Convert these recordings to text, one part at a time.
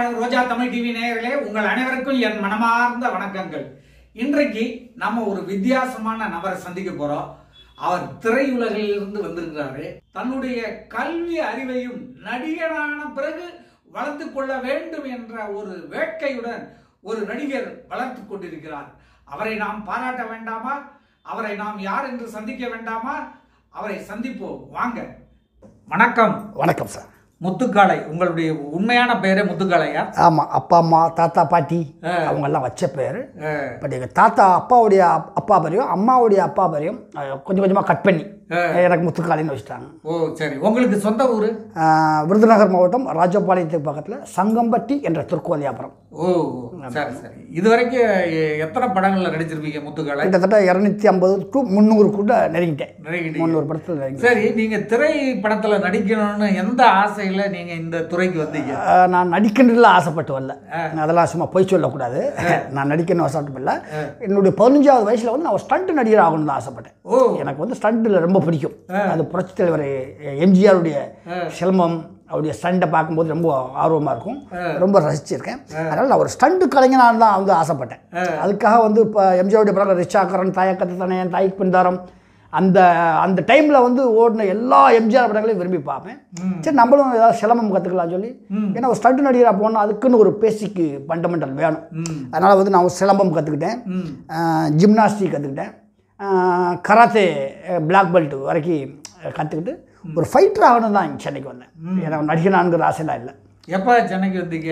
வாழும் ரோஜா தமிழ் டிவி நேயர்களே, உங்கள் அனைவருக்கும் என் மனமார்ந்த வணக்கங்கள். இன்றைக்கு நம்ம ஒரு வித்தியாசமான நபரை சந்திக்க போறோம். அவர் திரையுலகில் இருந்து வந்திருக்கிறாரு. தன்னுடைய கல்வி அறிவையும் நடிகரான பிறகு வளர்த்து கொள்ள வேண்டும் என்ற ஒரு வேட்கையுடன் ஒரு நடிகர் வளர்த்து கொண்டிருக்கிறார். அவரை நாம் பாராட்ட வேண்டாமா? அவரை நாம் யார் என்று சந்திக்க வேண்டாமா? அவரை சந்திப்போம், வாங்க. வணக்கம். வணக்கம் சார். முத்துக்காலை, உங்களுடைய உண்மையான பேரே முத்துக்காலையா? ஆமாம், அப்பா அம்மா தாத்தா பாட்டி அவங்கெல்லாம் வச்ச பேர். பட் எங்கள் தாத்தா அப்பாவுடைய அப்பா பேரையும் அம்மாவுடைய அப்பா பேரையும் கொஞ்சம் கொஞ்சமாக கட் பண்ணி எனக்கு முத்துக்காலைன்னு வச்சுட்டாங்க. ஓ சரி. உங்களுக்கு சொந்த ஊர்? விருதுநகர் மாவட்டம் ராஜபாளையத்துக்கு பக்கத்தில் சங்கம்பட்டி என்ற திருக்கோதியாபுரம். ஓ சரி சரி. இதுவரைக்கும் எத்தனை படங்களில் நடிச்சிருப்பீங்க முத்துக்காலை? கிட்டத்தட்ட 250 to 300 கூட நெருங்கிட்டேன். 300 படத்தில் நெருங்கி. சரி, நீங்கள் திரைப்படத்தில் நடிக்கணும்னு எந்த ஆசையில் நீங்கள் இந்த துறைக்கு வந்தீங்க? நான் நடிக்கின்றதில் ஆசைப்பட்டு வரல, அதெல்லாம் சும்மா பொய் சொல்லக்கூடாது. நான் நடிக்கணும்னு ஆசைப்பட்டு வரல. என்னுடைய 15வது வயசில் வந்து நான் ஒரு ஸ்டண்ட் நடிகர் ஆகணும்னு தான் ஆசைப்பட்டேன். எனக்கு வந்து ஸ்டண்ட்டில் ரொம்ப பிடிக்கும். அது புரட்சி தலைவர் MGRுடைய சிலம்பம், அவருடைய ஸ்டண்டை பார்க்கும்போது ரொம்ப ஆர்வமாக இருக்கும், ரொம்ப ரசிச்சிருக்கேன். அதனால் நான் ஒரு ஸ்டண்ட்டு கலைஞனாக தான் வந்து ஆசைப்பட்டேன். அதுக்காக வந்து இப்போ MGRுடைய படம் ரிச்சாக்கரன், தாயக்கத்து தனையன், தாய்க்கு பின்தாரம், அந்த டைமில் வந்து ஓடின எல்லா MGR படங்களையும் விரும்பி பார்ப்பேன். சரி, நம்மளும் ஏதாவது சிலம்பம் கற்றுக்கலாம்னு சொல்லி, ஏன்னா ஒரு ஸ்டண்ட் நடிகராக போனால் அதுக்குன்னு ஒரு பேசிக்கு ஃபண்டமெண்டல் வேணும். அதனால் வந்து நான் ஒரு சிலம்பம் கற்றுக்கிட்டேன், ஜிம்னாஸ்டிக் கற்றுக்கிட்டேன், கராத்தே பிளாக் பெல்ட் வரைக்கும் கற்றுக்கிட்டு ஒரு ஃபைட்டர் ஆகணும் தான் சென்னைக்கு வந்தேன். ஏன்னா நடிகனான்கிற ஆசைலாம் இல்லை. எப்போ சென்னைக்கு வந்தீங்க?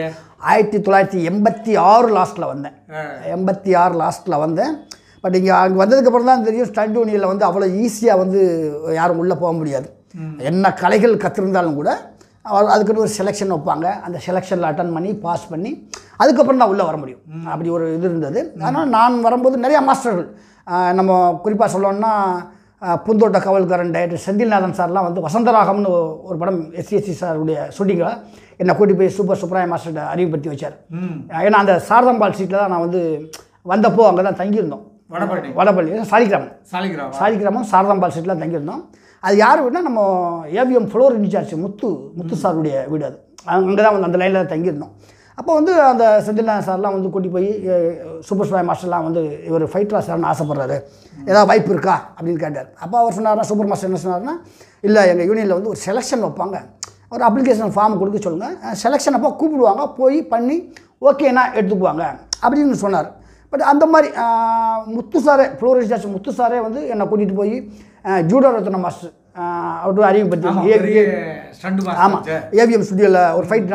1986 லாஸ்ட்டில் வந்தேன். 86 லாஸ்ட்டில் வந்தேன். பட் இங்கே அங்கே வந்ததுக்கப்புறம் தான் தெரியும், ஸ்டண்ட் யூனியனில் வந்து அவ்வளோ ஈஸியாக வந்து யாரும் உள்ளே போக முடியாது. என்ன கலைகள் கற்றுருந்தாலும் கூட அதுக்குன்னு ஒரு செலெக்ஷன் வைப்பாங்க. அந்த செலெக்ஷனில் அட்டன் பண்ணி பாஸ் பண்ணி அதுக்கப்புறம் தான் உள்ளே வர முடியும். அப்படி ஒரு இது இருந்தது. அதனால் நான் வரும்போது நிறையா மாஸ்டர்கள், நம்ம குறிப்பாக சொல்லணும்னா பூந்தோட்ட காவல்காரன் டைரக்டர் செந்தில்நாதன் சார்லாம் வந்து வசந்தராகம்னு ஒரு படம் SC சாருடைய ஷூட்டிங்கில் என்னை கூட்டி போய் சூப்பராய மாஸ்டர்கிட்ட அறிவுப்படுத்தி வச்சார். ஏன்னா அந்த சாரதாம்பாள் சீட்டில் தான் நான் வந்து வந்தப்போ அங்கே தான் தங்கியிருந்தோம். வடபள்ளி சாலிகிராமம் சாரதாம்பாள் சீட்டில் தங்கியிருந்தோம். அது யார் வீடுனா நம்ம AVM ஃப்ளோர் இன்சார்ஜ் முத்து சாருடைய வீடு. அது அங்கே தான் வந்து அந்த லைனில் தான் தங்கியிருந்தோம். அப்போ வந்து அந்த செந்தில்நாதன் சார்லாம் வந்து கூட்டி போய் சூப்பர் ஸ்டார் மாஸ்டர்லாம் வந்து இவர் ஃபைட்டரா சார்னு ஆசைப்படுறாரு, ஏதாவது வாய்ப்பு இருக்கா அப்படின்னு கேட்டார். அப்போ அவர் சொன்னார்னா, சூப்பர் மாஸ்டர் என்ன சொன்னார்னா, இல்லை எங்கள் யூனியனில் வந்து ஒரு செலெக்ஷன் வைப்பாங்க, ஒரு அப்ளிகேஷன் ஃபார்ம் கொடுக்க சொல்லுங்கள், செலெக்ஷன் அப்போ கூப்பிடுவாங்க, போய் பண்ணி ஓகேனா எடுத்துக்குவாங்க அப்படின்னு சொன்னார். பட் அந்த மாதிரி முத்து சாரே, ஃப்ளோர் இன்சார்ஜ் முத்து சாரே வந்து என்னை கூட்டிகிட்டு போய் ஜூடோ ரத்ன மாஸ்டர் அவர்கிட்ட அறிமுகப்படுத்தி, ஆமாம் AVM ஸ்டுடியோவில் ஒரு ஃபைட்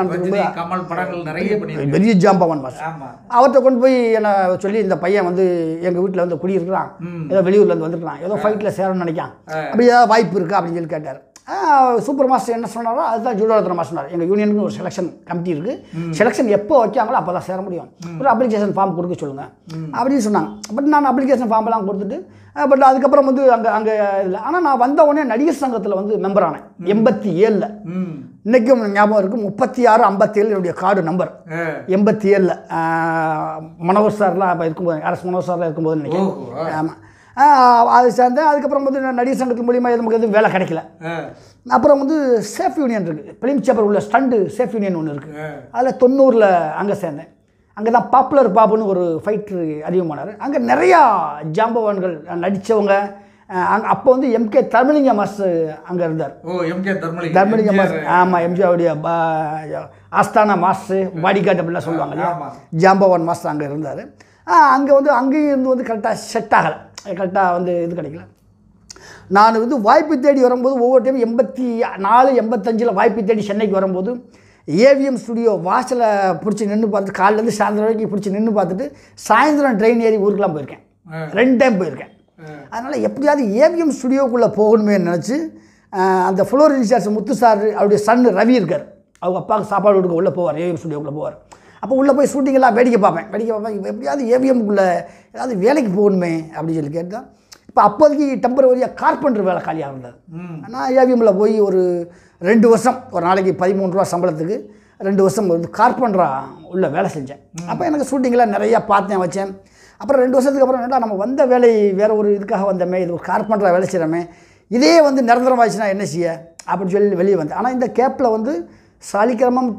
பெரிய ஜாம்பவான் மாஸ்டர், அவர்கிட்ட கொண்டு போய் என்னை சொல்லி, இந்த பையன் வந்து எங்கள் வீட்டில் வந்து குடியிருக்கிறான், ஏதோ வெளியூர்லேருந்து வந்துருக்கான், ஏதோ ஃபைட்டில் சேரணும்னு நினைக்கான், அப்படி ஏதாவது வாய்ப்பு இருக்கா அப்படின்னு சொல்லி கேட்டார். சூப்பர் மாஸ்டர் என்ன சொன்னாரோ அதுதான் ஜூடோ ரத்ன மாஸ்டர் சொன்னார். எங்கள் யூனியனுக்கு ஒரு செலெக்ஷன் கமிட்டி இருக்குது, செலெக்ஷன் எப்போ வைக்காங்களோ அப்போ தான் சேர முடியும், ஒரு அப்ளிகேஷன் ஃபார்ம் கொடுக்க சொல்லுங்கள் அப்படின்னு சொன்னாங்க. பட் நான் அப்ளிகேஷன் ஃபார்ம்லாம் கொடுத்துட்டு, பட் அதுக்கப்புறம் வந்து அங்கே இல்லை. ஆனால் நான் வந்த உடனே நடிகர் சங்கத்தில் வந்து மெம்பர் ஆனேன் 87. இன்றைக்கும் ஞாபகம் இருக்குது, 3657 என்னுடைய கார்டு நம்பர். 87 மனோகர் சார்லாம் இப்போ இருக்கும்போது, அரசு மனோகர் சார்லாம் இருக்கும்போது நினைக்கிறேன். ஆமாம், அது சேர்ந்தேன். அதுக்கப்புறம் வந்து நடிகர் சங்கத்தின் மூலியமாக நமக்கு எதுவும் வேலை கிடைக்கல. அப்புறம் வந்து சேஃப் யூனியன் இருக்குது, பிலிம் சேப்பர் உள்ள ஸ்டண்டு சேஃப் யூனியன் ஒன்று இருக்குது, அதில் 90 அங்கே சேர்ந்தேன். அங்கே தான் பாப்புலர் பாபுன்னு ஒரு ஃபைட்ரு அறிமுகமானார். அங்கே நிறையா ஜாம்பவான்கள் நடித்தவங்க. அங்கே அப்போ வந்து MK தர்மலிங்க மாஸ்டர் அங்கே இருந்தார். தர்மலிங்க மாஸ்டர், ஆமாம், MGRுடைய ஆஸ்தானா மாஸ்டர், பாடிகார்ட் அப்படிலாம் சொல்லுவாங்க இல்லையா, ஜாம்பவான் மாஸ்டர் அங்கே இருந்தார். அங்கே வந்து அங்கேயும் இருந்து வந்து கரெக்டாக செட் ஆகலை, கரெக்டாக வந்து இது கிடைக்கல. நான் வந்து வாய்ப்பு தேடி வரும்போது ஒவ்வொரு டைம் 84 85 வாய்ப்பு தேடி சென்னைக்கு வரும்போது AVM ஸ்டுடியோ வாசலை பிடிச்சி நின்று பார்த்துட்டு, காலையிலேருந்து சாயந்தரம் வரைக்கும் பிடிச்சி நின்று பார்த்துட்டு சாயந்தரம் ட்ரெயின் ஏறி ஊருக்கெலாம் போயிருக்கேன், 2 டைம் போயிருக்கேன். அதனால் எப்படியாவது AVM ஸ்டுடியோக்குள்ளே போகணுமே நினச்சி, அந்த ஃப்ளோர் இன்சார்ஜ் முத்து சார் அவருடைய சன் ரவி இருக்கார், அவங்க அப்பாவுக்கு சாப்பாடு கொடுக்க உள்ளே போவார், AVM ஸ்டுடியோக்குள்ளே போவார். அப்போ உள்ளே போய் ஷூட்டிங்கெல்லாம் வேடிக்கை பார்ப்பேன். எப்படியாவது AVMக்குள்ளே ஏதாவது வேலைக்கு போகணுமே அப்படின்னு சொல்லி கேட்டால், இப்போ அப்போதைக்கு டெம்பரவரியாக கார்பெண்டர் வேலை காலியாக இருந்தது. நான் AVMல போய் ஒரு 2 வருஷம், ஒரு நாளைக்கு 13 ரூபா சம்பளத்துக்கு 2 வருஷம் வந்து கார்பெண்டராக உள்ள வேலை செஞ்சேன். அப்போ எனக்கு ஷூட்டிங்கெல்லாம் நிறையா பார்த்தேன் வச்சேன். அப்புறம் 2 வருஷத்துக்கு அப்புறம் என்னடா, நம்ம வந்த வேலை வேறு ஒரு இதுக்காக வந்தோமே, இது ஒரு கார்பெண்டராக வேலை செய்கிறோமே, இதே வந்து நிரந்தரமாகிடுச்சுன்னா என்ன செய்ய அப்படின்னு சொல்லி வெளியே வந்தேன். ஆனால் இந்த கேப்பில் வந்து சாலிகிராமம் டு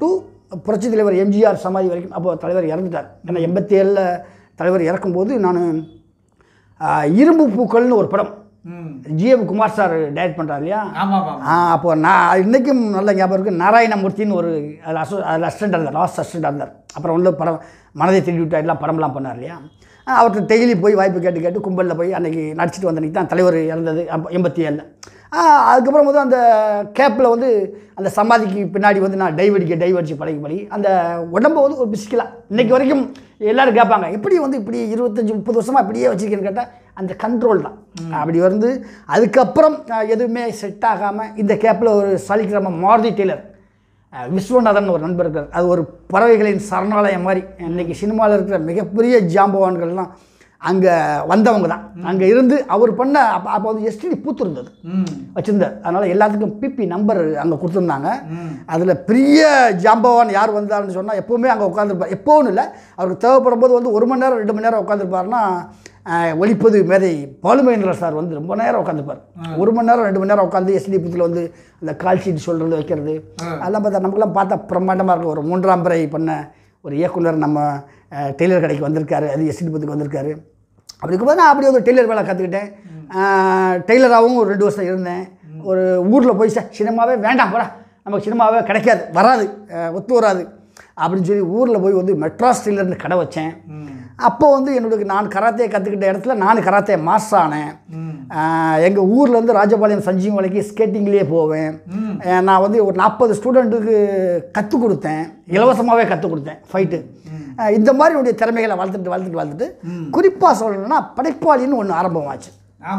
புரட்சி தலைவர் எம்ஜிஆர் சமாதி வரைக்கும். அப்போ தலைவர் இறந்துட்டார். ஏன்னா 87 தலைவர் இறக்கும்போது நான் இரும்பு பூக்கள்னு ஒரு படம் ஜிஎம் குமார் சார் டைரக்ட் பண்ணுறாரு இல்லையா? அப்போ நான் இன்றைக்கும் நல்ல ஞாபகம் இருக்குது. நாராயணமூர்த்தின்னு ஒரு அதில் அசிஸ்டண்டாக இருந்தார், லாஸ்ட் அசிஸ்டண்டாக இருந்தார். அப்புறம் வந்து படம் மனதை திருடி விட்டா எல்லாம் படம்லாம் பண்ணார் இல்லையா? அவர்கிட்ட டெய்லி போய் வாய்ப்பு கேட்டு கும்பலில் போய் அன்றைக்கி நடிச்சிட்டு வந்த அன்றைக்கி தான் தலைவர் இறந்தது 87. அதுக்கப்புறம் வந்து அந்த கேப்பில் வந்து அந்த சமாதிக்கு பின்னாடி வந்து நான் டைவடிச்சு பழகி அந்த உடம்பை வந்து ஒரு பிசிக்கலாக இன்றைக்கி வரைக்கும் எல்லோரும் கேட்பாங்க, எப்படி வந்து இப்படி 25-30 வருஷமாக இப்படியே வச்சுருக்கேன்னு கேட்டால் அந்த கண்ட்ரோல் தான். அப்படி வந்து அதுக்கப்புறம் எதுவுமே செட் ஆகாமல் இந்த கேப்பில் ஒரு சாலிகிராமம் மாருதி டெய்லர் விஸ்வநாதன் ஒரு நண்பர் இருக்கார். அது ஒரு பறவைகளின் சரணாலயம் மாதிரி. இன்றைக்கி சினிமாவில் இருக்கிற மிகப்பெரிய ஜாம்பவான்கள்லாம் அங்கே வந்தவங்க தான். அங்கே இருந்து அவர் பண்ண அப்போ வந்து எஸ்டிடி பூத்து இருந்தது வச்சுருந்தார். அதனால் எல்லாத்துக்கும் பிபி நம்பர் அங்கே கொடுத்துருந்தாங்க. அதில் பெரிய ஜாம்பவான் யார் வந்தாருன்னு சொன்னால் எப்போவுமே அங்கே உட்காந்துருப்பார். எப்போவும் இல்லை, அவருக்கு தேவைப்படும் போது வந்து 1 மணி நேரம் 2 மணி நேரம் உட்காந்துருப்பாருன்னா ஒளிப்பது மேதை பாலுமகேந்திர சார் வந்து ரொம்ப நேரம் உட்காந்துருப்பார். 1 மணி நேரம் 2 மணி நேரம் உட்காந்து எஸ்டி பூத்தில் வந்து அந்த கால் ஷீட் சொல்கிறது வைக்கிறது அதெல்லாம் பார்த்தா நமக்குலாம் பார்த்தா பிரம்மாண்டமாக இருக்கும். ஒரு 3ஆம் பிறை பண்ண ஒரு இயக்குனர் நம்ம டெய்லர் கடைக்கு வந்திருக்காரு, அது எஸ்டி பூத்துக்கு வந்திருக்காரு. அப்படி இருக்கும்போது நான் அப்படியே ஒரு டெய்லர் வேலை கற்றுக்கிட்டேன். டெய்லராகவும் ஒரு 2 வருஷம் இருந்தேன். ஒரு ஊரில் போய் சினிமாவே வேண்டாம் போடா, நமக்கு சினிமாவே கிடைக்காது, வராது, ஒத்து வராது அப்படின்னு சொல்லி ஊரில் போய் வந்து மெட்ராஸ் டெய்லர்னு கடை வச்சேன். அப்போ வந்து நான் கராத்தே கற்றுக்கிட்ட இடத்துல நான் கராத்தே மாஸ்டர் ஆனேன். எங்கள் ஊர்லேருந்து ராஜபாளையம் சஞ்சீவ் மலைக்கு ஸ்கேட்டிங்லேயே போவேன். நான் வந்து ஒரு 40 ஸ்டூடெண்ட்டுக்கு கற்றுக் கொடுத்தேன், இலவசமாகவே கற்றுக் கொடுத்தேன் ஃபைட்டு. இந்த மாதிரி என்னுடைய திறமைகளை வளர்த்துட்டு குறிப்பாக சொல்லணும்னா படைப்பாளின்னு ஒன்று ஆரம்பமாச்சு.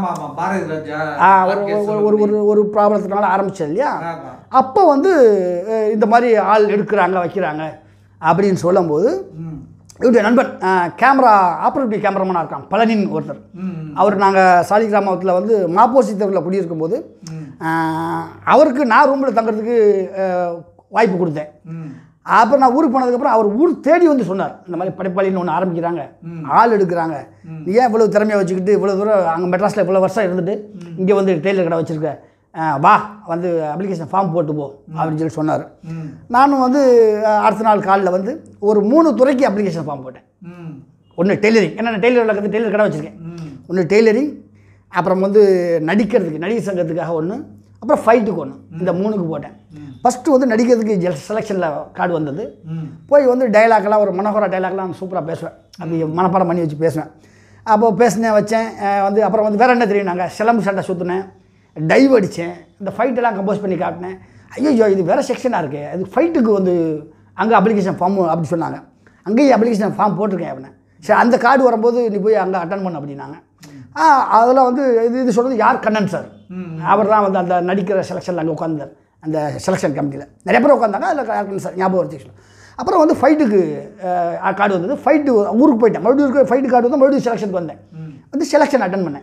ஒரு ப்ராப்ளத்தினால ஆரம்பிச்சது இல்லையா? அப்போ வந்து இந்த மாதிரி ஆள் எடுக்கிறாங்க வைக்கிறாங்க அப்படின்னு சொல்லும்போது இவருடைய நண்பன் கேமரா ஆப்ரேட்டிவ் கேமராமேனாக இருக்கான் பழனின் ஒருத்தர். அவர் நாங்கள் சாலிகிராமத்தில் வந்து மாப்போசி தெருவில் குடியிருக்கும் போது அவருக்கு நான் ரூமில் தங்குறதுக்கு வாய்ப்பு கொடுத்தேன். அப்புறம் நான் ஊருக்கு போனதுக்கப்புறம் அவர் ஊர் தேடி வந்து சொன்னார், இந்த மாதிரி படைப்பாளின்னு ஒன்று ஆரம்பிக்கிறாங்க, ஆள் எடுக்கிறாங்க, நீ ஏன் இவ்வளோ திறமையாக வச்சுக்கிட்டு இவ்வளோ தூரம் அங்கே மெட்ராஸில் இவ்வளோ வருஷம் இருந்துட்டு இங்கே வந்து டெய்லர் கடை வச்சுருக்க, வா வந்து அப்ளிகேஷன் ஃபார்ம் போட்டு போ அப்படின்னு சொல்லி சொன்னார். நானும் வந்து அடுத்த நாள் காலில் வந்து ஒரு 3 துறைக்கு அப்ளிகேஷன் ஃபார்ம் போட்டேன். ஒன்று டெய்லரிங், ஏன்னா நான் டெய்லரில் கற்று டெய்லர் கடை வச்சுருக்கேன். ஒன்று டெய்லரிங், அப்புறம் வந்து நடிக்கிறதுக்கு நடிகர் சங்கத்துக்காக ஒன்று, அப்புறம் ஃபைட்டுக்கு ஒன்று, இந்த 3க்கு போட்டேன். ஃபஸ்ட்டு வந்து நடிக்கிறதுக்கு செலெக்ஷனில் கார்டு வந்தது. போய் வந்து டைலாக்லாம் ஒரு மனோகரா டைலாக்லாம் சூப்பராக பேசுவேன், அப்படி மனப்பாடம் பண்ணி வச்சு பேசுவேன். அப்போது பேசினேன் வச்சேன் வந்து. அப்புறம் வந்து வேறு என்ன தெரியும், நாங்கள் சிலம்பு சண்டை சுற்றினேன், டைவ் அடித்தேன், இந்த ஃபைட்டெல்லாம் கம்போஸ் பண்ணி காட்டினேன். ஐயோ இது வேறு செக்ஷனாக இருக்குது, அது ஃபைட்டுக்கு வந்து அங்கே அப்ளிகேஷன் ஃபார்ம் அப்படி சொன்னாங்க. அங்கேயும் அப்ளிகேஷன் ஃபார்ம் போட்டிருக்கேன் அப்படின்னு. சரி, அந்த கார்டு வரும்போது நீ போய் அங்கே அட்டன் பண்ண அப்படின்னாங்க. அதில் வந்து இது சொல்கிறது யார், கண்ணன் சார். அவர் தான் வந்து அந்த நடிக்கிற செலெக்ஷனில் அங்கே உட்காந்தார், அந்த செலெக்ஷன் கமிட்டியில் நிறைய பேர் உட்காந்தாங்க. அதில் கண்ணன் சார் ஞாபகம் வச்சுக்கலாம். அப்புறம் வந்து ஃபைட்டுக்கு கார்டு வந்தது. ஃபைட்டு ஊருக்கு போயிட்டேன், மறுபடியும் ஃபைட்டு கார்டு வந்து மறுபடியும் செலெக்ஷனுக்கு வந்தேன். வந்து செலெக்ஷன் அட்டன் பண்ணேன்.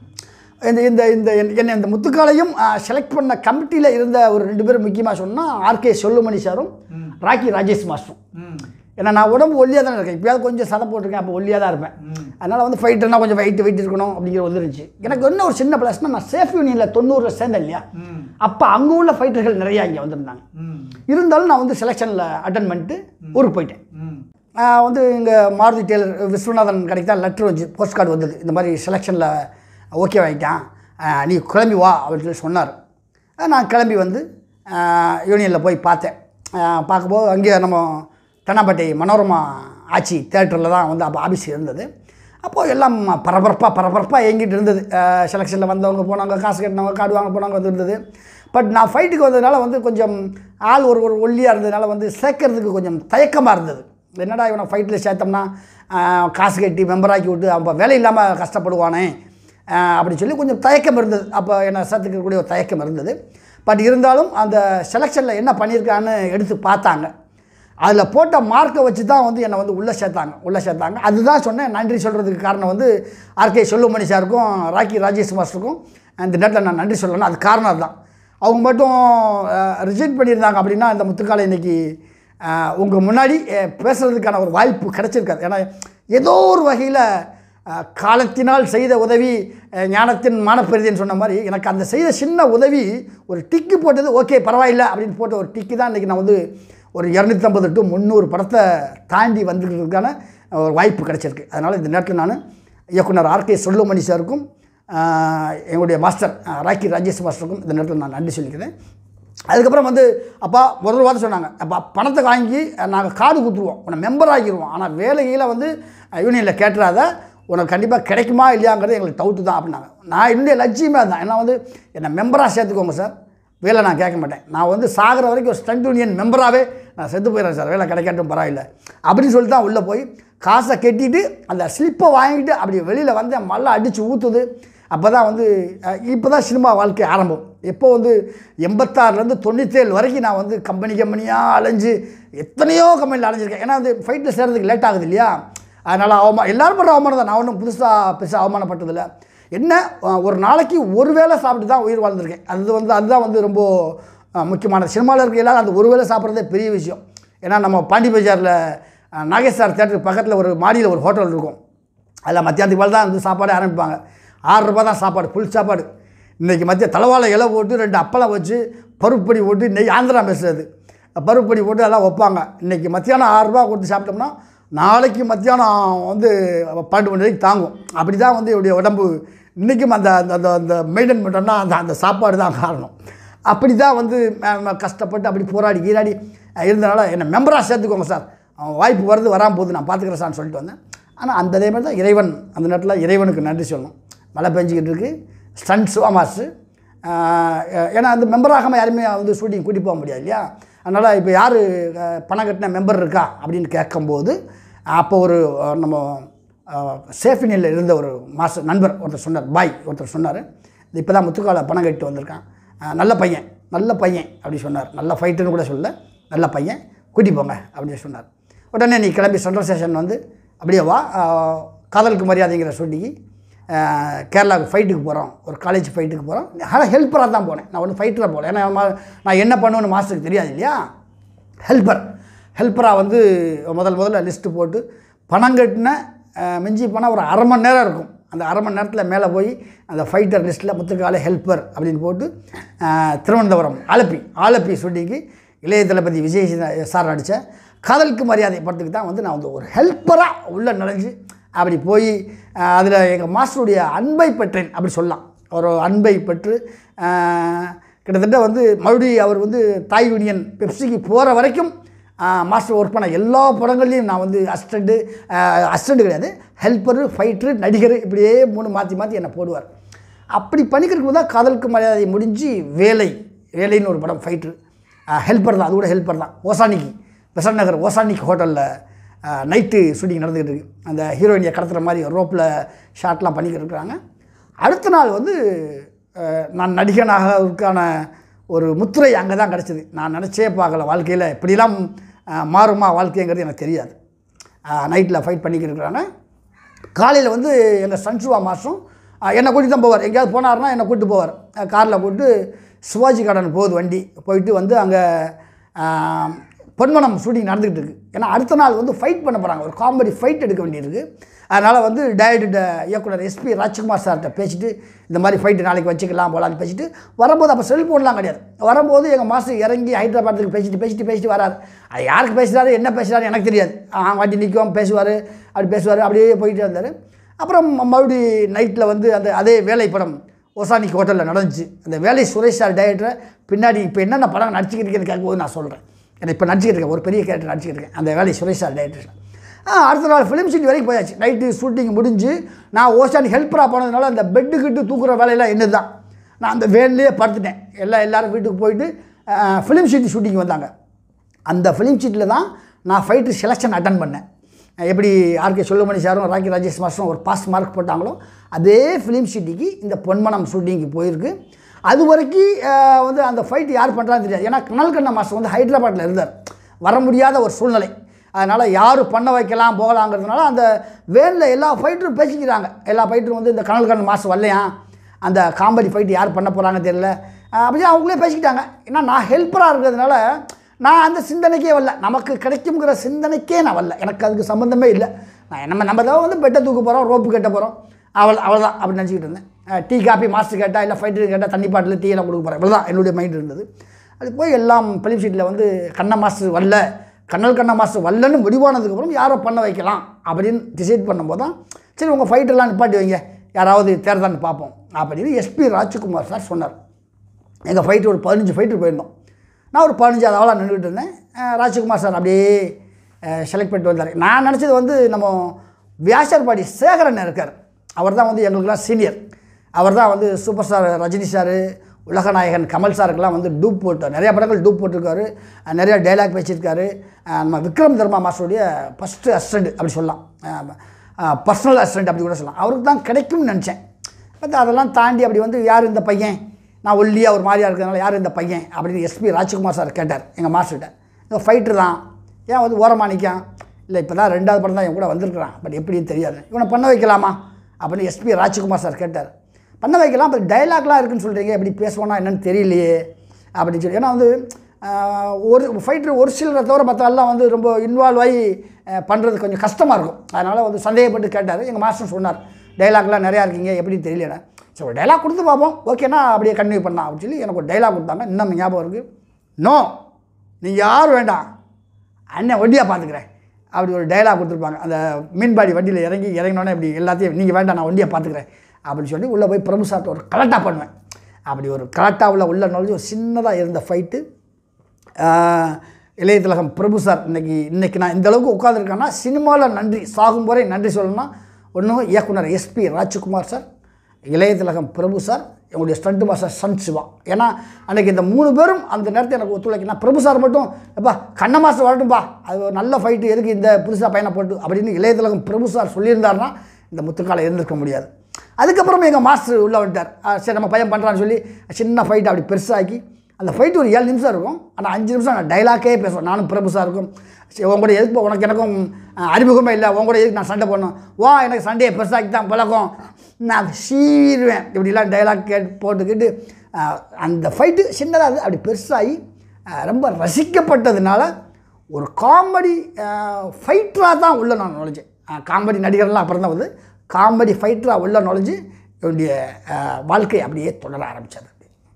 என்னை இந்த முத்துக்காலையும் செலக்ட் பண்ண கமிட்டியில் இருந்த ஒரு 2 பேரும் முக்கியமாக சொன்னால் ஆர்கே சொல்லுமணி சாரும் ராக்கி ராஜேஷ் மாஸ்டரும். ஏன்னா நான் உடம்பு ஒல்லியாக தானே இருக்கேன், இப்போயாவது கொஞ்சம் சதை போட்டிருக்கேன், அப்போ ஒல்லியாக தான் இருப்பேன். அதனால் வந்து ஃபைட்டுனா கொஞ்சம் வெயிட் இருக்கணும் அப்படிங்கிற ஒரு இருந்துச்சு. எனக்கு இன்னும் ஒரு சின்ன ப்ளஸ்னால் நான் சேஃப் யூனியனில் 90 சேர்ந்தேன் இல்லையா, அப்போ அங்கே உள்ள ஃபைட்டர்கள் நிறையா இங்கே வந்திருந்தாங்க. இருந்தாலும் நான் வந்து செலெக்ஷனில் அட்டன் பண்ணிட்டு ஊருக்கு போயிட்டேன். வந்து இங்கே மாருதி டெய்லர் விஸ்வநாதன் கடைக்கு தான் லெட்ரு வந்து போஸ்ட் கார்டு வந்தது, இந்த மாதிரி செலெக்ஷனில் ஓகே ஆகிட்டான், நீ கிளம்பி வா அப்படின்னு சொல்லி சொன்னார். நான் கிளம்பி வந்து யூனியனில் போய் பார்த்தேன். பார்க்கும்போது அங்கே நம்ம தென்னாம்பேட்டை மனோரமா ஆட்சி தேட்டரில் தான் வந்து அப்போ ஆஃபீஸ் இருந்தது. அப்போது எல்லாம் பரபரப்பாக இயங்கிட்டு இருந்தது. செலெக்ஷனில் வந்தவங்க போனாங்க, காசு கட்டினவங்க, கார்டு வாங்க போனவங்க வந்து இருந்தது. பட் நான் ஃபைட்டுக்கு வந்ததுனால வந்து கொஞ்சம் ஆள் ஒரு ஒல்லியாக இருந்ததுனால வந்து சேர்க்கறதுக்கு கொஞ்சம் தயக்கமாக இருந்தது. என்னடா இவனை ஃபைட்டில் சேர்த்தோம்னா காசு கட்டி மெம்பராக்கி விட்டு அவன் வேலை இல்லாமல் கஷ்டப்படுவானே அப்படின்னு சொல்லி கொஞ்சம் தயக்கம் இருந்தது. அப்போ என்னை சேர்த்துக்கக்கூடிய ஒரு தயக்கம் இருந்தது. பட் இருந்தாலும் அந்த செலெக்ஷனில் என்ன பண்ணியிருக்கான்னு எடுத்து பார்த்தாங்க. அதில் போட்ட மார்க்கை வச்சு தான் வந்து என்னை வந்து உள்ளே சேர்த்தாங்க. அதுதான் சொன்னேன். நன்றி சொல்கிறதுக்கு காரணம் வந்து ஆர்கே சொல்லுமணி சாருக்கும் ராக்கி ராஜேஷ் மாஸ்டருக்கும் இந்த நேரத்தில் நான் நன்றி சொல்லணும். அது காரணம் அதுதான். அவங்க மட்டும் ரிஜெக்ட் பண்ணியிருந்தாங்க அப்படின்னா இந்த முத்துக்காலை இன்றைக்கி உங்கள் முன்னாடி பேசுகிறதுக்கான ஒரு வாய்ப்பு கிடச்சிருக்காது. ஏன்னா ஏதோ ஒரு வகையில் காலத்தினால் செய்த உதவி ஞானத்தின் மானப்பெரிதின்னு சொன்ன மாதிரி எனக்கு அந்த செய்த சின்ன உதவி ஒரு டிக்கு போட்டது, ஓகே பரவாயில்லை அப்படின்னு போட்ட ஒரு டிக்கு தான் இன்றைக்கி நான் வந்து ஒரு 250 to 300 படத்தை தாண்டி வந்துக்கிறதுக்கான ஒரு வாய்ப்பு கிடைச்சிருக்கு. அதனால் இந்த நேரத்தில் நான் இயக்குனர் ஆர்கே சொல்லுமணி சாருக்கும் எங்களுடைய மாஸ்டர் ராக்கி ராஜேஷ் மாஸ்டருக்கும் இந்த நேரத்தில் நான் நன்றி சொல்லிக்கிறேன். அதுக்கப்புறம் வந்து அப்பா ஒரு வாரம் சொன்னாங்க, அப்பா பணத்தை வாங்கி நாங்கள் கார்டு கொடுத்துருவோம், உன்னை மெம்பர் ஆகிடுவோம், ஆனால் வேலையில் வந்து யூனியனில் கேட்டுறாத, உனக்கு கண்டிப்பாக கிடைக்குமா இல்லையாங்கிறது எங்களுக்கு டவுட்டு தான் அப்படின்னாங்க. நான் என்னுடைய லட்சியமே அதுதான். ஏன்னா வந்து என்னை மெம்பராக சேர்த்துக்கோங்க சார், வேலை நான் கேட்க மாட்டேன், நான் வந்து சாகிற வரைக்கும் ஒரு ஸ்டண்ட் யூனியன் மெம்பராகவே நான் செத்து போயிடுறேன் சார், வேலை கிடைக்காட்டும் பரவாயில்லை அப்படின்னு சொல்லிட்டு தான் உள்ளே போய் காசை கட்டிட்டு அந்த ஸ்லிப்பை வாங்கிட்டு அப்படி வெளியில் வந்து மழை அடித்து ஊற்றுது. அப்போ தான் வந்து இப்போ தான் சினிமா வாழ்க்கை ஆரம்பம். எப்போ வந்து 86லேருந்து 97 வரைக்கும் நான் வந்து கம்பெனியாக அலைஞ்சு எத்தனையோ கம்பெனியில் அலைஞ்சிருக்கேன். ஏன்னா வந்து ஃபைட்டில் சேர்றதுக்கு லேட் ஆகுது இல்லையா, அதனால் எல்லோரும் பண்ணுற அவமானம் தான், நான் ஒன்றும் பெருசாக அவமானப்பட்டதில்லை. என்ன ஒரு நாளைக்கு ஒரு வேளை சாப்பிட்டு தான் உயிர் வாழ்ந்திருக்கேன். அதுதான் வந்து ரொம்ப முக்கியமானது. சினிமாவில் இருக்க எல்லாரும் அந்த ஒரு வேளை சாப்பிட்றதே பெரிய விஷயம். ஏன்னா நம்ம பாண்டி பஜாரில் நாகேஸ்வர் தேட்டருக்கு பக்கத்தில் ஒரு மாடியில் ஒரு ஹோட்டல் இருக்கும், அதில் மத்தியானத்துக்கு மேலே தான் வந்து சாப்பாடே ஆரம்பிப்பாங்க. 6 ரூபா தான் சாப்பாடு, ஃபுல் சாப்பாடு. இன்றைக்கி மத்திய தலைவாழை இலை போட்டு 2 அப்பளம் வச்சு பருப்புப்பொடி போட்டு, இன்றைக்கி ஆந்திரா பேசுறது பருப்புப்பொடி போட்டு எல்லாம் வைப்பாங்க. இன்றைக்கி மத்தியானம் 6 ரூபா கொடுத்து சாப்பிட்டோம்னா நாளைக்கு மத்தியானம் வந்து 12 மணி வரைக்கும் தாங்கும். அப்படி தான் வந்து என்னுடைய உடம்பு இன்றைக்கும் அந்த அந்த அந்த மெயின்டைன் பண்ணுறோன்னா அந்த சாப்பாடு தான் காரணம். அப்படி தான் வந்து கஷ்டப்பட்டு அப்படி போராடி கீராடி இருந்தனால என்னை மெம்பராக சேர்த்துக்கோங்க சார், வாய்ப்பு வருது வராமல் போகுது நான் பார்த்துக்கிறேன் சார்னு சொல்லிட்டு வந்தேன். ஆனால் அந்த அதே மாதிரி தான் இறைவன், அந்த நேரத்தில் இறைவனுக்கு நன்றி சொல்லணும். மழை பெஞ்சிக்கிட்டு இருக்குது, ஸ்டண்ட் சுவாமாஸு, ஏன்னா அந்த மெம்பராகாமல் யாருமே வந்து ஷூட்டிங் கூட்டிகிட்டு போக முடியாது இல்லையா. அதனால் இப்போ யார் பணம் கட்டின மெம்பர் இருக்கா அப்படின்னு கேட்கும்போது அப்போ ஒரு நம்ம சேஃபினியில் இருந்த ஒரு மாஸ்டர் நண்பர் ஒருத்தர் சொன்னார், பாய் ஒருத்தர் சொன்னார், இப்போ தான் முத்துக்காலை பணம் கட்டிட்டு வந்திருக்கான், நல்ல பையன் அப்படி சொன்னார். நல்ல ஃபைட்டுன்னு கூட சொல்ல, நல்ல பையன் கூட்டி போங்க அப்படின்னு சொன்னார். உடனே நீ கிளம்பி சென்ட்ரல் ஸ்டேஷன் வந்து அப்படியே வா, காதலுக்கு மரியாதைங்கிற ஷூட்டிங்கு கேரளாவுக்கு ஃபைட்டுக்கு போகிறோம், ஒரு காலேஜ் ஃபைட்டுக்கு போகிறோம். ஆனால் ஹெல்ப்பராக தான் போனேன், நான் ஒன்றும் ஃபைட்டராக போகல. ஏன்னா நான் என்ன பண்ணுவேன்னு மாஸ்டருக்கு தெரியாது இல்லையா. ஹெல்ப்பராக வந்து முதல்ல லிஸ்ட்டு போட்டு பணம் கட்டின மிஞ்சி போனால் ஒரு 1/2 மணி நேரம் இருக்கும். அந்த 1/2 மணி நேரத்தில் மேலே போய் அந்த ஃபைட்டர் லிஸ்ட்டில் முத்துக்காலை ஹெல்ப்பர் அப்படின்னு போட்டு திருவனந்தபுரம் ஆலப்பி ஷூட்டிங்கு இளைய தளபதி விஜய் சார் நடித்த காதலுக்கு மரியாதை படத்துக்கு தான் வந்து நான் வந்து ஒரு ஹெல்ப்பராக உள்ளே நுழைஞ்சு அப்படி போய் அதில் எங்கள் மாஸ்டருடைய அன்பை பெற்றேன் அப்படி சொல்லலாம். ஒரு அன்பை பெற்று கிட்டத்தட்ட வந்து மறுபடியும் அவர் வந்து தாய் யூனியன் பெப்சிக்கு போகிற வரைக்கும் மாஸ்டர் ஒர்க் பண்ண எல்லா படங்கள்லையும் நான் வந்து அசிஸ்டண்ட்டு கிடையாது, ஹெல்ப்பரு, ஃபைட்ரு, நடிகர், இப்படியே 3 மாற்றி என்னை போடுவார். அப்படி பண்ணிக்கிறதுக்கு தான் காதலுக்கு மரியாதை முடிஞ்சு வேலைன்னு ஒரு படம் ஃபைட்ரு, ஹெல்ப்பர் தான், அது கூட ஹெல்ப்பர் தான். பெசன்ட் நகர் ஓசானிக் ஹோட்டலில் நைட்டு ஷூட்டிங் நடந்துக்கிட்டு இருக்குது. அந்த ஹீரோயினியை கடத்துகிற மாதிரி ரோப்பில் ஷாட்லாம் பண்ணிக்கிட்டு இருக்கிறாங்க. அடுத்த நாள் வந்து நான் நடிகனாகிறதுக்கான ஒரு முத்திரை அங்கே தான் கிடச்சிது. நான் நினச்சே பார்க்கல வாழ்க்கையில் இப்படிலாம் மாறுமா வாழ்க்கைங்கிறது எனக்கு தெரியாது. நைட்டில் ஃபைட் பண்ணிக்கிட்டு இருக்கிறாங்க. காலையில் வந்து எங்கள் சன்சுவா மாஸ்டரும் என்னை கூட்டி தான் போவார், எங்கேயாவது போனார்னா என்னை கூப்பிட்டு போவார். காரில் போட்டு சிவாஜி கார்டன் போகுது வண்டி, போயிட்டு வந்து அங்கே பொன்மனம் ஷூட்டிங் நடந்துக்கிட்டு இருக்குது. ஏன்னா அடுத்த நாள் வந்து ஃபைட் பண்ண போகிறாங்க, ஒரு காமெடி ஃபைட் எடுக்க வேண்டியிருக்கு. அதனால் வந்து டைரக்டர் இயக்குனர் எஸ்பி ராஜ்குமார் சார்கிட்ட பேசிட்டு இந்த மாதிரி ஃபைட்டு நாளைக்கு வச்சுக்கலாம் போகலான்னு பேசிட்டு வரும்போது, அப்போ செல்ஃபோன்லாம் கிடையாது, வரும்போது எங்கள் மாஸ்டர் இறங்கி ஹைதராபாத்துக்கு பேசிட்டு வரார். அது யாருக்கு பேசுகிறாரு என்ன பேசுகிறாரு எனக்கு தெரியாது. வாட்டி நிற்கும் பேசுவார், அப்படியே போயிட்டு வந்தார். அப்புறம் மறுபடி நைட்டில் வந்து அதே வேலை படம் ஓசானிக் ஹோட்டலில் நடந்துச்சு. அந்த வேலை சுரேஷ் சார் டைரக்டரை பின்னாடி இப்போ என்னென்ன படம் நடிச்சிக்கிட்டு இருக்கேன்னு கேட்கும்போது நான் சொல்கிறேன், ஏன்னா இப்போ நடிச்சிக்கிட்டு இருக்கேன், ஒரு பெரிய கேரக்டர் நடிச்சிக்கிட்டு இருக்கேன், அந்த வேலை சுரேஷ் சார் டைரக்டர். அடுத்த நாள் ஃபிலிம் சிட்டி வரைக்கும் போயாச்சு. நைட்டு ஷூட்டிங் முடிஞ்சு நான் ஓசானி ஹெல்ப்பராக போனதுனால அந்த பெட்டுக்கிட்டு தூக்குற வேலையெல்லாம் என்ன தான், நான் அந்த வேன்லேயே படுத்துட்டேன். எல்லோரும் வீட்டுக்கு போயிட்டு ஃபிலிம் சிட்டி ஷூட்டிங் வந்தாங்க. அந்த ஃபிலிம் சிட்டியில் தான் நான் ஃபைட்டு செலெக்ஷன் அட்டன் பண்ணேன். எப்படி ஆர்கே சொல்லுமணி சாரும் ராக்கி ராஜேஷ் மாஸ்டரும் ஒரு பாஸ் மார்க் போட்டாங்களோ அதே ஃபிலிம் சிட்டிக்கு இந்த பொன்மனம் ஷூட்டிங்க்கு போயிருக்கு. அது வரைக்கும் வந்து அந்த ஃபைட்டு யார் பண்ணுறான்னு தெரியாது. ஏன்னா கனல்கண்ண மாஸ்டர் வந்து ஹைதராபாத்தில் இருந்தார், வர முடியாத ஒரு சூழ்நிலை. அதனால் யார் பண்ண வைக்கலாம் போகலாங்கிறதுனால அந்த வேனில் எல்லா ஃபைட்டரும் பேசிக்கிறாங்க. எல்லா ஃபைட்டரும் வந்து இந்த கனல்கண்ண மாஸ்டர் வரலையா, அந்த காமெடி ஃபைட்டு யார் பண்ண போகிறாங்க தெரியல, அப்படியே அவங்களே பேசிக்கிட்டாங்க. ஏன்னா நான் ஹெல்ப்பராக இருக்கிறதுனால நான் அந்த சிந்தனைக்கே வரல, நமக்கு கிடைக்குங்கிற சிந்தனைக்கே நான் வரல, எனக்கு அதுக்கு சம்மந்தமே இல்லை. நம்ம தான் வந்து பெட்டை தூக்க போகிறோம், ரோப்பு கட்ட போகிறோம், அவ்வளோதான் அப்படி நினச்சிக்கிட்டு இருந்தேன். டீ காஃபி மாஸ்டர் கேட்டால், இல்லை ஃபைட்டர் கேட்டால் தண்ணி பாட்டில் டீ எல்லாம் கொடுக்க போகிறேன், இவ்வளோதான் என்னுடைய மைண்ட் இருந்தது. அது போய் எல்லாம் ஃபிலிம் ஷீட்டில் வந்து கண்ணா மாஸ்டர் வரல, கண்ணா மாஸ்டர் வரலன்னு முடிவானதுக்கப்புறம் யாரை பண்ண வைக்கலாம் அப்படின்னு டிசைட் பண்ணும்போது தான் சரி உங்கள் ஃபைட்டெல்லாம் நிப்பாட்டி வைங்க, யாராவது தேர்தான்னு பார்ப்போம் அப்படின்னு எஸ்பி ராஜ்குமார் சார் சொன்னார். எங்கள் ஃபைட்டு ஒரு 15 ஃபைட்டு போயிருந்தோம். நான் ஒரு 15 அவளாக நின்றுட்டு இருந்தேன். ராஜ்குமார் சார் அப்படியே செலக்ட் பண்ணிட்டு வந்தார். நான் நினச்சது வந்து நம்ம வியாசர்பாடி சேகரன் இருக்கார், அவர் தான் வந்து எங்களுக்கெல்லாம் சீனியர். அவர் தான் வந்து சூப்பர் ஸ்டார் ரஜினி சார், உலகநாயகன் கமல் சாருக்கெல்லாம் வந்து டூப் போட்டார், நிறையா படங்கள் டூப் போட்டிருக்காரு, நிறையா டைலாக் பேசியிருக்காரு. நம்ம விக்ரம் தர்மா மாஸ்டருடைய ஃபஸ்ட்டு அசிஸ்டண்ட் அப்படி சொல்லலாம், பர்சனல் அசிஸ்டண்ட் அப்படி கூட சொல்லலாம். அவருக்கு தான் கிடைக்கும்னு நினச்சேன். பட் அதெல்லாம் தாண்டி அப்படி வந்து யார் இந்த பையன், நான் ஒல்லியாக ஒரு மாதிரியாக இருக்கிறதுனால யார் இந்த பையன் அப்படின்னு எஸ்பி ராஜ்குமார் சார் கேட்டார் எங்கள் மாஸ்டர்கிட்ட. இந்த ஃபைட்டர் தான், ஏன் வந்து ஓரமாக நிற்கான், இல்லை இப்போ தான் 2வது படம் தான் என் கூட வந்திருக்கிறான், பட் எப்படின்னு தெரியாது, இவனை பண்ண வைக்கலாமா அப்படின்னு எஸ்பி ராஜ்குமார் சார் கேட்டார். பண்ண வைக்கலாம், இப்போ டைலாக்லாம் இருக்குதுன்னு சொல்கிறீங்க, எப்படி பேசுவோன்னா என்னென்னு தெரியலையே அப்படின்னு சொல்லி. ஏன்னா வந்து ஒரு ஃபைட்டர் ஒரு சிலரை தவிர மற்றெல்லாம் வந்து ரொம்ப இன்வால்வ் ஆகி பண்ணுறது கொஞ்சம் கஷ்டமாக இருக்கும். அதனால் வந்து சந்தேகப்பட்டு கேட்டார். எங்கள் மாஸ்டர் சொன்னார் டைலாக்லாம் நிறையா இருக்கீங்க, எப்படி தெரியலண்ணே. சரி ஒரு டைலாக் கொடுத்து பார்ப்போம், ஓகேனா அப்படியே கன்டினியூ பண்ணலாம் அப்படின்னு சொல்லி எனக்கு ஒரு டைலாக் கொடுத்தாங்க. இன்னும் ஞாபகம் இருக்குது. நோ, நீங்கள் யாரும் வேண்டாம், அண்ணன் வண்டியாக பார்த்துக்கிறேன் அப்படி ஒரு டைலாக் கொடுத்துருப்பாங்க. அந்த மீன்பாடி வண்டியில் இறங்கினோன்னே இப்படி எல்லாத்தையும் நீங்கள் வேண்டாம் நான் வண்டியை பார்த்துக்கிறேன் அப்படின்னு சொல்லி உள்ளே போய் பிரபு சார்ட்ட ஒரு கலட்டாக பண்ணுவேன். அப்படி ஒரு கலட்டாவில் உள்ள நுழைஞ்சு ஒரு சின்னதாக இருந்த ஃபைட்டு இளைய திலகம் பிரபு சார். இன்றைக்கி நான் இந்தளவுக்கு உட்காந்துருக்கேன்னா சினிமாவில் நன்றி, சாகும் வரை நன்றி சொல்லணும்னா ஒன்றும் இயக்குனர் SP Rajkumar sir, Ilaya Thilagam Prabhu sir, என்னுடைய ஸ்டண்ட் மாஸ்டர் சன் சிவா. ஏன்னா அன்றைக்கி இந்த 3 பேரும் அந்த நேரத்தை எனக்கு ஒத்துழைக்கணும். பிரபு சார் மட்டும் எப்பா கண்ண மாஸ்டர் வரட்டும்பா, அது ஒரு நல்ல ஃபைட்டு, எதுக்கு இந்த புதுசாக பயணம் போட்டு அப்படின்னு இளைய திலகம் பிரபு சார் சொல்லியிருந்தாருன்னா இந்த முத்துக்காலை இருந்திருக்க முடியாது. அதுக்கப்புறம் எங்கள் மாஸ்டர் உள்ளே வந்துட்டார். சரி நம்ம பையன் பண்ணுறான்னு சொல்லி சின்ன ஃபைட்டை அப்படி பெருசாக்கி அந்த ஃபைட்டு ஒரு 7 நிமிஷம் இருக்கும். ஆனால் 5 நிமிஷம் நான் டைலாக்கே பேசுவேன். நானும் பிரபு சார் இருக்கும், உன் கூட எதுக்கு உனக்கு எனக்கும் அறிமுகமே இல்லை, உன் கூட எதுக்கு நான் சண்டை பண்ணணும், வா எனக்கு சண்டையை பெருசாக்கி தான் பழக்கம், நான் சீருவேன் இப்படிலாம் டைலாக் போட்டுக்கிட்டு அந்த ஃபைட்டு சின்னதாக அப்படி பெருசாகி ரொம்ப ரசிக்கப்பட்டதுனால ஒரு காமெடி ஃபைட்டராக தான் உள்ளே நான் நுழைஞ்சேன். காமெடி நடிகர்லாம் அப்புறம் தான் வந்து காமெடி ஃபைட்டராக உள்ளே நுழைஞ்சு என்னுடைய வாழ்க்கை அப்படியே தொடர ஆரம்பித்தது.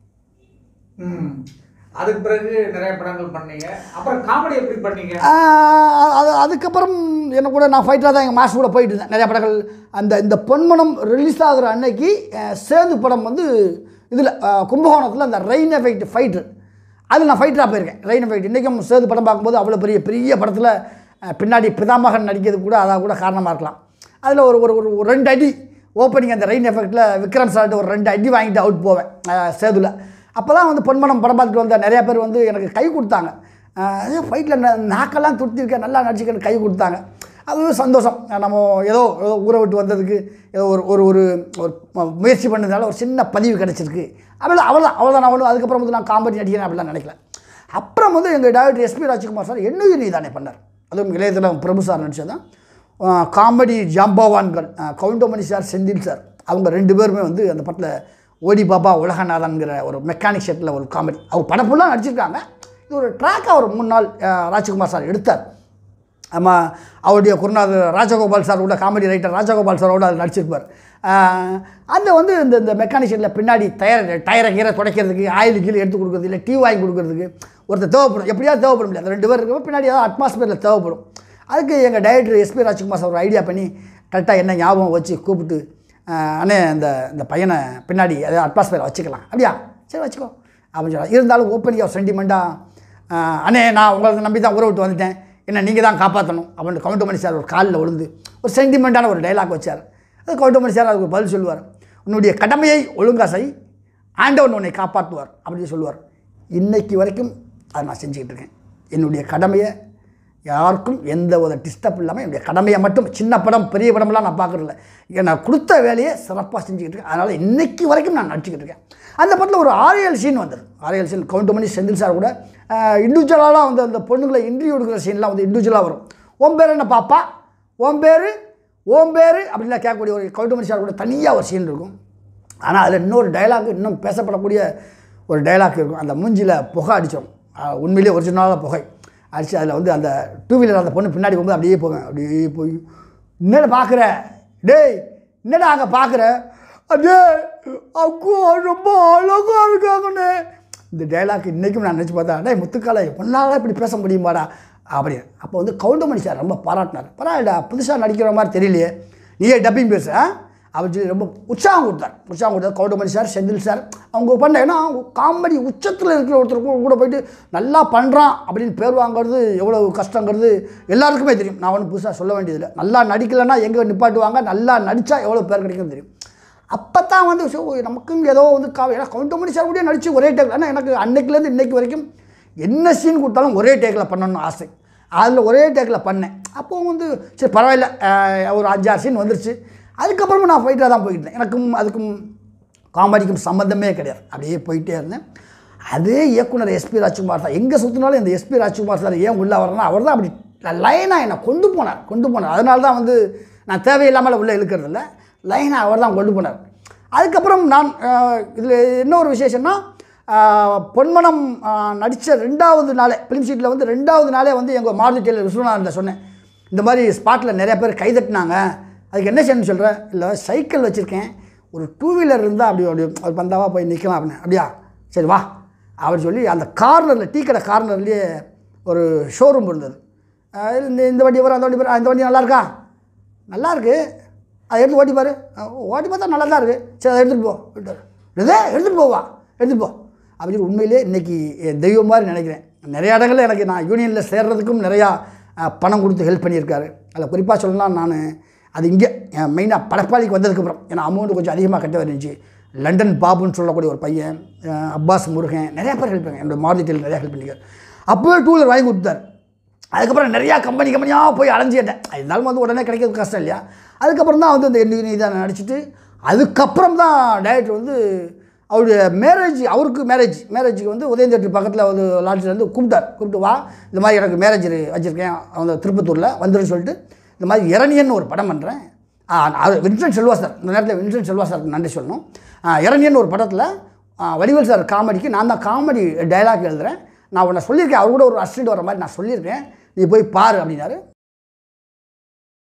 அதுக்கு பிறகு நிறைய படங்கள் பண்ணீங்க, அப்புறம் காமெடி எப்படி பண்ணீங்க? அதுக்கப்புறம் என்ன கூட நான் ஃபைட்டராக தான் எங்கள் மாஸ்டர் கூட போயிட்டு இருந்தேன் நிறையா படங்கள். இந்த பொன்மனம் ரிலீஸ் ஆகிற அன்னைக்கு சேது படம் வந்து இதில் கும்பகோணத்தில் அந்த ரெயின் எஃபெக்ட் ஃபைட்ரு, அது நான் ஃபைட்டராக போயிருக்கேன். ரெயின் எஃபெக்ட் இன்றைக்கும் சேது படம் பார்க்கும்போது அவ்வளோ பெரிய படத்தில் பின்னாடி பிதாமகன் நடிக்கிறது கூட அதாக கூட காரணமாக இருக்கலாம். அதில் ஒரு 2 அடி ஓப்பனிங் அந்த ரெயின் எஃபெக்டில் விக்ரம் சார்ட்டு ஒரு 2 அடி வாங்கிட்டு அவுட் போவேன் சேதுவில். அப்போ தான் வந்து பொன்மனம் படம் பார்த்துட்டு வந்த நிறையா பேர் வந்து எனக்கு கை கொடுத்தாங்க. ஃபைட்டில் நாக்கெல்லாம் துடுத்திருக்கேன், நல்லா நடிச்சுக்கன்னு கை கொடுத்தாங்க. அது சந்தோஷம். நம்ம ஏதோ ஊரை விட்டு வந்ததுக்கு ஏதோ ஒரு முயற்சி பண்ணதுனால ஒரு சின்ன பதிவு கிடச்சிருக்கு. அவ்வளோதான் நான் ஒன்றும் அதுக்கப்புறம் வந்து நான் காமெடி நடிக்கிறேன் அப்படிலாம் நினைக்கல. அப்புறம் வந்து எங்கள் டைரக்டர் எஸ்பி ராஜ்குமார் சார் என்னையும் நீ தானே பண்ணார். அதுவும் இளையத்தில் பிரபு சார் நடிச்சதான் காமெடி ஜாம்பவான்கள் கவுண்டமணி சார், செந்தில் சார், அவங்க 2 பேருமே வந்து அந்த படத்தில் ஓடி பாப்பா உலகநாதன்கிற ஒரு மெக்கானிக் ஷெட்டில் ஒரு காமெடி அவங்க படம் ஃபுல்லாக நடிச்சிருக்காங்க. இது ஒரு ட்ராக்காக ஒரு 3 நாள் ராஜ்குமார் சார் எடுத்தார். ஆமாம், அவருடைய குருநாதர் ராஜகோபால் சார் கூட காமெடி ரைட்டர் ராஜகோபால் சாரோட அது நடிச்சிருப்பார். அந்த வந்து இந்த மெக்கானிக் ஷெட்டில் பின்னாடி டயரை கீரை துடைக்கிறதுக்கு, ஆயில் கீழே எடுத்து கொடுக்குறது, இல்லை டீ வாங்கி கொடுக்குறதுக்கு ஒருத்தர் தேவைப்படும், எப்படியாவது தேவைப்படும் இல்லையா, அந்த 2 பேர் இருக்கும் பின்னாடி ஏதாவது அட்மாஸ்பியரில் தேவைப்படும். அதுக்கு எங்கள் டைரக்டர் எஸ்பி ராஜ்குமார் சார் ஒரு ஐடியா பண்ணி கரெக்டாக என்ன ஞாபகம் வச்சு கூப்பிட்டு, அண்ணே இந்த பையனை பின்னாடி ஏதாவது அட்மாஸ்பியரை வச்சுக்கலாம், அப்படியா சரி வச்சுக்கோ அப்படின்னு சொல்லலாம். இருந்தாலும் ஓப்பனிங்காக ஒரு சென்டிமெண்ட்டாக, அண்ணே நான் உங்களை நம்பி தான் ஊரை விட்டு வந்துட்டேன், என்ன நீங்கள் தான் காப்பாற்றணும் அப்படின்னு கவுண்டமணி சார் ஒரு காலில் விழுந்து ஒரு சென்டிமெண்ட்டான ஒரு டைலாக் வச்சார். அது கவுண்டமணி சார் அதுக்கு பதில் சொல்லுவார், உன்னுடைய கடமையை ஒழுங்காக செய், ஆண்டவன் உன்னை காப்பாற்றுவார் அப்படின்னு சொல்லுவார். இன்றைக்கு வரைக்கும் அதை நான் செஞ்சுக்கிட்டு இருக்கேன். என்னுடைய கடமையை யாருக்கும் எந்த ஒரு டிஸ்டர்ப் இல்லாமல் என்னுடைய கடமையை மட்டும், சின்ன படம் பெரிய படம்லாம் நான் பார்க்குறதில்ல, நான் கொடுத்த வேலையை சிறப்பாக செஞ்சுக்கிட்டு இருக்கேன். அதனால் இன்றைக்கி வரைக்கும் நான் நடிச்சுக்கிட்டு இருக்கேன். அந்த படத்தில் ஒரு 6-7 சீன் வந்தது. 6-7 சீன் கவுண்டமணி செந்தில் சார் கூட இண்டிவிஜுவலாக வந்து அந்த பொண்ணுங்களை இன்டர்வியூ எடுக்கிற சீன்லாம் வந்து இண்டிவிஜுவலாக வரும். ஓம் பேர் என்ன பாப்பா, ஓம் பேர் அப்படின்லாம் கேட்கக்கூடிய ஒரு கவுண்டமணி சார் கூட தனியாக ஒரு சீன் இருக்கும். ஆனால் அதில் இன்னொரு டைலாக், இன்னும் பேசப்படக்கூடிய ஒரு டைலாக் இருக்கும். அந்த மூஞ்சியில் புகை அடித்தோம், உண்மையிலேயே ஒரிஜினலாக புகை அடிச்சு அதில் வந்து அந்த 2 வீலர் அந்த பொண்ணு பின்னாடி போகும்போது அப்படியே போவேன். அப்படியே போய் என்னடா பார்க்குற, டேய் என்னடா அங்கே பார்க்குற, அடே அக்கோ ரொம்ப அழகாக இருக்காங்கண்ணே இந்த டைலாக் இன்றைக்கும் நான் நினச்சி பார்த்தா டே முத்துக்காலை ஒன்றால் இப்படி பேச முடியுமாடா அப்படின்னு. அப்போ வந்து கவுண்டமணி சார் ரொம்ப பாராட்டினார். பரவாயில்லடா புதுசாக நடிக்கிற மாதிரி தெரியலையே, நீயே டப்பிங் பேச அப்படின்னு சொல்லி ரொம்ப உற்சாகம் கொடுத்தார். கவுண்டமணி சார், செந்தில் சார் அவங்க பண்ண, ஏன்னா காமெடி உச்சத்தில் இருக்கிற ஒருத்தருக்கும் கூட போயிட்டு நல்லா பண்ணுறான் அப்படின்னு பேர் வாங்கிறது எவ்வளோ கஷ்டங்கிறது எல்லாருக்குமே தெரியும். நான் ஒன்றும் புதுசாக சொல்ல வேண்டியதில்லை. நல்லா நடிக்கலைன்னா எங்கே நிப்பாட்டுவாங்க, நல்லா நடித்தா எவ்வளோ பேர் கிடைக்குன்னு தெரியும். அப்போ தான் வந்து நமக்கும் ஏதோ வந்து ஏன்னா கவுண்டமணி சார் கூட நடித்து ஒரே டேக்கில், ஆனால் எனக்கு அன்னைக்குலேருந்து இன்றைக்கு வரைக்கும் என்ன சீன் கொடுத்தாலும் ஒரே டேக்கில் பண்ணணும்னு ஆசை. அதில் ஒரே டேக்கில் பண்ணேன். அப்போது வந்து சரி பரவாயில்ல, ஒரு 5-6 சீன் வந்துருச்சு. அதுக்கப்புறமா நான் ஃபைட்டாக தான் போயிட்டேன். எனக்கும் அதுக்கும் காமெடிக்கும் சம்மந்தமே கிடையாது. அப்படியே போயிட்டே இருந்தேன். அதே இயக்குனர் எஸ்பி ராஜ்குமார் தான் எங்கே சுற்றினாலும் இந்த எஸ்பி ராஜ்குமார் சார் ஏன் உள்ளே வரனா அவர் தான் அப்படி லைனாக என்னை கொண்டு போனார். அதனால தான் வந்து நான் தேவையில்லாமல் உள்ளே இழுக்கிறதில்ல, லைனாக அவர் தான் கொண்டு போனார். அதுக்கப்புறம் நான் இதில் என்ன ஒரு விசேஷம்னா, பொன்மனம் நடித்த 2வது நாளே ஃபிலிம் ஷீட்டில் வந்து 2வது நாளே வந்து எங்கள் மாருதி டெய்லர் விஸ்வநாதன் சொன்னேன், இந்த மாதிரி ஸ்பாட்டில் நிறையா பேர் கைதட்டினாங்க, அதுக்கு என்ன செய்யணும்னு சொல்கிறேன். இல்லை சைக்கிள் வச்சுருக்கேன், ஒரு 2 வீலர் இருந்தால் அப்படி ஒரு பந்தாவாக போய் நிற்கலாம் அப்படின்னு. அப்படியா சரி வா அப்படின்னு சொல்லி அந்த கார்னரில், டீ கடை கார்னர்லேயே ஒரு ஷோரூம் இருந்தது. இந்த வண்டி வரும், அந்த வண்டி வரும், இந்த வண்டி நல்லாயிருக்கா, நல்லாயிருக்கு, அதை எடுத்து ஓட்டி பாரு, ஓட்டி பார்த்தா நல்லா தான் இருக்குது, சரி அதை எடுத்துகிட்டு போ விட்டார். எடுத்துகிட்டு போ அப்படின்னு உண்மையிலே இன்றைக்கி தெய்வம் மாதிரி நினைக்கிறேன். நிறையா இடங்களில் எனக்கு நான் யூனியனில் சேர்றதுக்கும் நிறையா பணம் கொடுத்து ஹெல்ப் பண்ணியிருக்காரு. அதில் குறிப்பாக சொல்லணும்னா நான் அது இங்கே மெயினாக படப்பாளிக்கு வந்ததுக்கப்புறம், ஏன்னா அமௌண்ட்டு கொஞ்சம் அதிகமாக கட்ட வந்துருந்துச்சு. லண்டன் பாபுன்னு சொல்லக்கூடிய ஒரு பையன், அப்பாஸ் முருகன், நிறையா பேர் ஹெல்ப் பண்ணாங்க. என்னோடய மாருதி டெய்லர் நிறையா ஹெல்ப் பண்ணியிருக்காரு. அப்போவே 2 வீலர் வாங்கி கொடுத்தார். அதுக்கப்புறம் நிறையா கம்பெனியாக போய் அலைஞ்சிட்டேன். இருந்தாலும் வந்து உடனே கிடைக்கிறது கஷ்டம் இல்லையா. அதுக்கப்புறம் தான் வந்து இந்த எண்ணி இதை நடிச்சுட்டு, அதுக்கப்புறம் தான் டைரக்டர் வந்து அவருடைய அவருக்கு மேரேஜுக்கு வந்து உதயம் தேட்டர் பக்கத்தில் ஒரு லாட்ஜிலேருந்து கூப்பிட்டு வா, இந்த மாதிரி எனக்கு மேரேஜ் வச்சுருக்கேன் அந்த திருப்பத்தூரில் வந்துருன்னு சொல்லிட்டு, இந்த மாதிரி இரணியன் ஒரு படம் பண்ணுறேன். வின்சென்ட் செல்வா சார், இந்த நேரத்தில் வின்சென்ட் செல்வா சாருக்கு நன்றி சொல்லணும். இரணியன் ஒரு படத்தில் வடிவேல் சார் காமெடிக்கு நான் தான் காமெடி டைலாக் எழுதுகிறேன், நான் உன்னை சொல்லியிருக்கேன், அவர் கூட ஒரு அசிஸ்டன்ட் வர மாதிரி நான் சொல்லியிருக்கேன், நீ போய் பாரு அப்படின்னாரு.